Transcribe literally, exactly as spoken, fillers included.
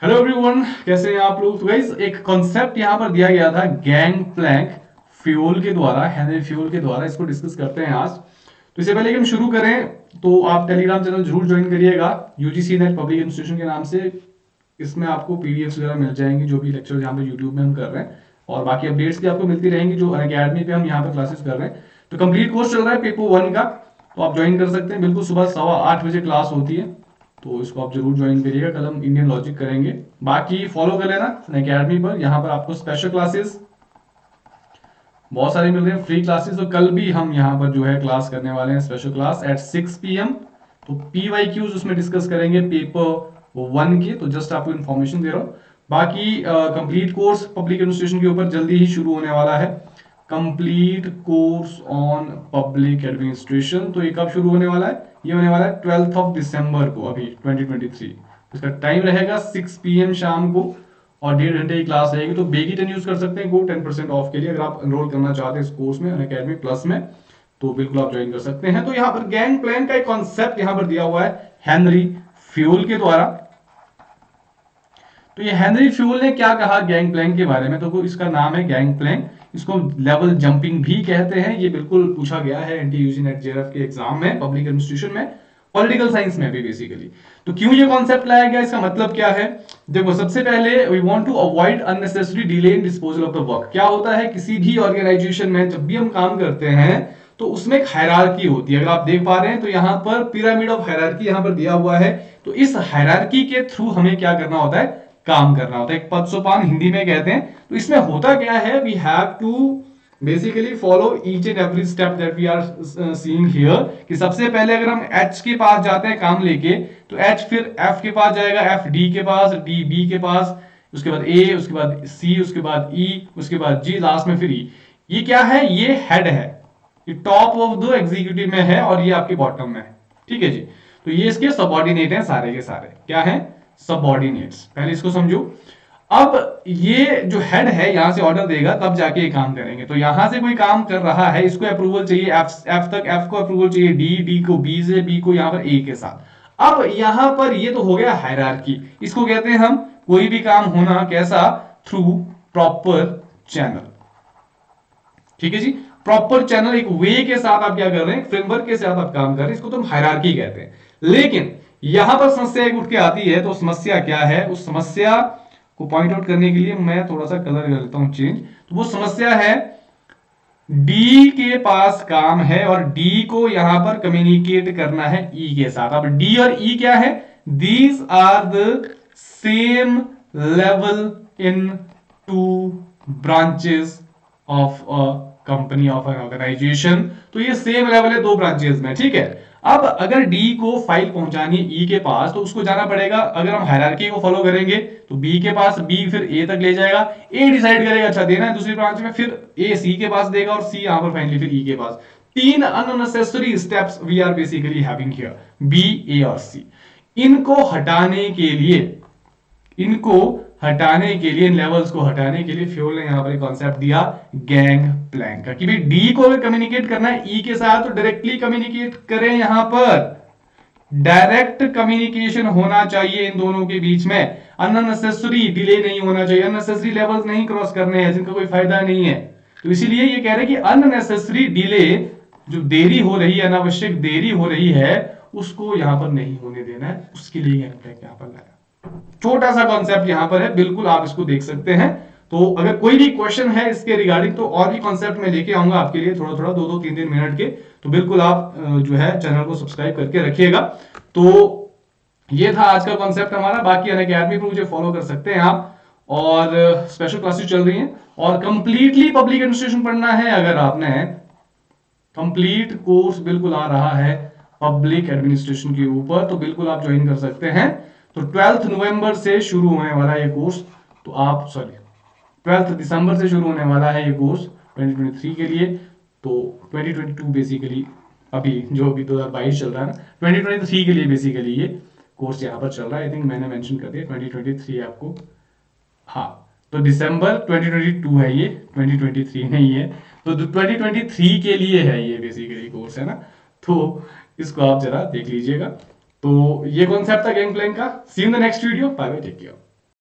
Hello everyone, कैसे हैं आप लोग। तो गाइस एक कॉन्सेप्ट यहां पर दिया गया था गैंग प्लैंक फ्यूल के द्वारा, हेनरी फ्यूल के द्वारा। इसको डिस्कस करते हैं आज। तो इससे पहले कि हम शुरू करें तो आप टेलीग्राम चैनल जरूर ज्वाइन करिएगा, यूजीसी नेट पब्लिक इंस्टीट्यूशन के नाम से। इसमें आपको पीडीएफ वगैरह मिल जाएंगी, जो भी लेक्चर यहाँ पे यूट्यूब में हम कर रहे हैं, और बाकी अपडेट्स भी आपको मिलती रहेंगी जो अकेडमी पे हम यहाँ पर क्लासेस कर रहे हैं। तो कंप्लीट कोर्स चल रहा है पेपर वन का, तो आप ज्वाइन कर सकते हैं। बिल्कुल सुबह सवा आठ बजे क्लास होती है, तो इसको आप जरूर ज्वाइन करिएगा। कल हम इंडियन लॉजिक करेंगे। बाकी फॉलो कर लेना अकेडमी पर, यहाँ पर आपको स्पेशल क्लासेस बहुत सारे मिल रहे हैं, फ्री क्लासेस। तो कल भी हम यहाँ पर जो है क्लास करने वाले हैं, special class at six P M. तो पी वाई क्यूज उसमें डिस्कस करेंगे पेपर वन के, तो जस्ट आपको इन्फॉर्मेशन दे रहा हूँ। बाकी कंप्लीट कोर्स पब्लिक एडमिनिस्ट्रेशन के ऊपर जल्दी ही शुरू होने वाला है, complete course on public administration. तो ये कब शुरू होने वाला है? ये होने वाला है ट्वेल्थ ऑफ दिसंबर को, अभी ट्वेंटी ट्वेंटी थ्री। इसका टाइम रहेगा सिक्स पी एम शाम को, और डेढ़ घंटे की क्लास रहेगी। तो बेगी टेन यूज कर सकते हैं, गो टेन परसेंट ऑफ के लिए। अगर आप एनरोल करना चाहते हैं इस कोर्स में अनअकैडमी प्लस में, तो बिल्कुल आप ज्वाइन कर सकते हैं। तो यहाँ पर गैंग प्लैंक का एक कॉन्सेप्ट यहाँ पर दिया हुआ है हेनरी फ्यूल के द्वारा। तो ये हेनरी फ्यूल ने क्या कहा गैंग प्लैंक के बारे में? तो इसका नाम है गैंग प्लैंक, इसको लेवल जंपिंग भी कहते हैं। ये बिल्कुल पूछा गया है एनटी यूजी नेट जेआरएफ के एग्जाम में, पब्लिक एडमिनिस्ट्रेशन में, पॉलिटिकल साइंस में भी बेसिकली। तो क्यों ये कॉन्सेप्ट लाया गया, इसका मतलब क्या है? देखो, सबसे पहले we want to avoid unnecessary delay in disposal of the work. क्या होता है किसी भी ऑर्गेनाइजेशन में जब भी हम काम करते हैं तो उसमें एक हायरार्की होती है। अगर आप देख पा रहे हैं तो यहाँ पर पिरामिड ऑफ हायरार्की यहाँ पर दिया हुआ है। तो इस हायरार्की के थ्रू हमें क्या करना होता है? काम करना होता है। एक पद सोपान हिंदी में कहते हैं। तो इसमें होता क्या है, we have to basically follow each and every step that we are seeing here. कि सबसे पहले अगर हम एच के पास जाते हैं काम लेके, तो एच फिर एफ के पास जाएगा, एफ डी के पास, डी बी के पास, उसके बाद ए, उसके बाद सी, उसके बाद ई, उसके बाद जी, लास्ट में फिर ई। ये क्या है? ये हेड है, ये टॉप ऑफ द एग्जीक्यूटिव में है, और ये आपके बॉटम में है। ठीक है जी। तो ये इसके सबऑर्डिनेट हैं, सारे के सारे क्या हैं? सबऑर्डिनेट्स। पहले इसको समझो। अब ये जो हेड है यहां से ऑर्डर देगा, तब जाके ये काम करेंगे। तो यहां से कोई काम कर रहा है, इसको अप्रूवल चाहिए एफ एफ तक, एफ को अप्रूवल चाहिए डी, डी को बी से, बी को यहां पर ए के साथ। अब यहां पर ये तो हो गया हायरार्की। इसको कहते हैं हम कोई भी काम होना कैसा? Through proper channel. ठीक है जी। प्रॉपर चैनल, एक वे के साथ आप क्या कर रहे हैं, फ्रेमवर्क के साथ आप काम कर रहे हैं, इसको तो हम हायरार्की कहते हैं। लेकिन यहां पर समस्या एक उठ के आती है। तो समस्या क्या है? उस समस्या को पॉइंट आउट करने के लिए मैं थोड़ा सा कलर कर लेता हूं चेंज। तो वो समस्या है, डी के पास काम है और डी को यहां पर कम्युनिकेट करना है ई के साथ। अब डी और ई क्या है? These are the same level in two branches of a company, of an organization. तो ये सेम लेवल है दो ब्रांचेस में। ठीक है। अब अगर डी को फाइल पहुंचानी है ई के पास, तो उसको जाना पड़ेगा। अगर हम हायरार्की को फॉलो करेंगे तो बी के पास, बी फिर ए तक ले जाएगा, ए डिसाइड करेगा अच्छा देना है दूसरी ब्रांच में, फिर ए सी के पास देगा, और सी यहां पर फाइनली फिर ई के पास। तीन unnecessary steps we are basically having here, B, A और सी। इनको हटाने के लिए इनको हटाने के लिए इन लेवल्स को हटाने के लिए फ्यूल ने यहां पर एक कॉन्सेप्ट दिया गैंग प्लैंक का, कि भाई डी को अगर कम्युनिकेट करना है ई के साथ, तो डायरेक्टली कम्युनिकेट करें। यहां पर डायरेक्ट कम्युनिकेशन होना चाहिए इन दोनों के बीच में। अननेसेसरी डिले नहीं होना चाहिए, अननेसेसरी लेवल्स नहीं क्रॉस करने हैं जिनका कोई फायदा नहीं है। तो इसीलिए ये कह रहे हैं कि अननेसेसरी डिले, जो देरी हो रही है, अनावश्यक देरी हो रही है, उसको यहां पर नहीं होने देना है। उसके लिए गैंग प्लैंक यहां पर लाया। छोटा सा कॉन्सेप्ट यहां पर है, बिल्कुल आप इसको देख सकते हैं। तो अगर कोई भी क्वेश्चन है इसके रिगार्डिंग, तो और भी कॉन्सेप्ट मैं लेके आऊंगा आपके लिए, थोड़ा थोड़ा दो दो तीन तीन मिनट के। तो बिल्कुल आप जो है चैनल को सब्सक्राइब करके रखिएगा। तो ये था आज का कॉन्सेप्ट हमारा। बाकी अनअकैडमी पर मुझे फॉलो कर सकते हैं आप, और स्पेशल क्लासेस चल रही हैं। और कंप्लीटली पब्लिक एडमिनिस्ट्रेशन पढ़ना है, अगर आपने कंप्लीट कोर्स बिल्कुल आ रहा है पब्लिक एडमिनिस्ट्रेशन के ऊपर, तो बिल्कुल आप ज्वाइन कर सकते हैं। तो ट्वेल्थ नवंबर से शुरू होने वाला है ये कोर्स। तो आप सॉरी ट्वेल्थ दिसंबर से शुरू होने वाला है ये कोर्स ट्वेंटी ट्वेंटी थ्री के लिए। तो ट्वेंटी ट्वेंटी टू बेसिकली अभी जो अभी दो हज़ार बाईस चल रहा है ना, ट्वेंटी ट्वेंटी थ्री के लिए बेसिकली ये कोर्स यहाँ पर चल रहा है। आई थिंक मैंने मेंशन कर दिया ट्वेंटी ट्वेंटी थ्री आपको। हाँ, तो दिसंबर ट्वेंटी ट्वेंटी टू है ये, ट्वेंटी ट्वेंटी थ्री नहीं है। तो ट्वेंटी ट्वेंटी थ्री के लिए है ये बेसिकली कोर्स, है ना। तो इसको आप जरा देख लीजिएगा। तो ये कॉन्सेप्ट था गैंग प्लैंक का। See you in the next video, bye bye, take care.